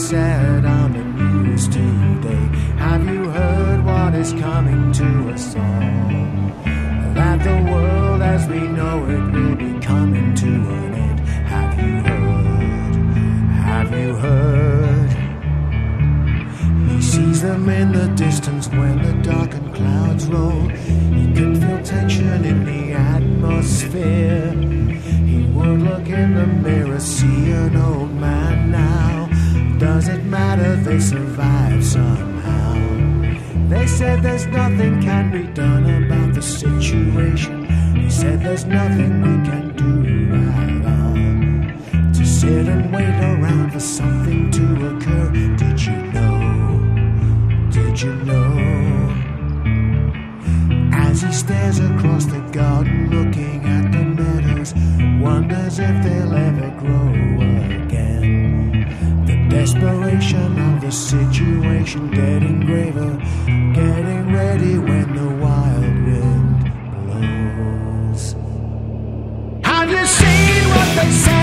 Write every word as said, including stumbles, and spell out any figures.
said on the news today. Have you heard what is coming to us all? That the world as we know it will be coming to an end. Have you heard? Have you heard? He sees them in the distance when the darkened clouds roll. He can feel tension in the atmosphere. He would look in the mirror, see an old man now. Does it matter? They survive somehow. They said there's nothing can be done about the situation. He said there's nothing we can do at all. To sit and wait around for something to occur. Did you know? Did you know? As he stares across the garden looking at the meadows, wonders if they'll ever grow again. The desperation of the situation getting graver, getting ready when the wild wind blows. Have you seen what they say?